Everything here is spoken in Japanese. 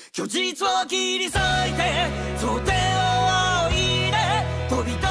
虚実を切り裂いて想定を追い入れ飛び立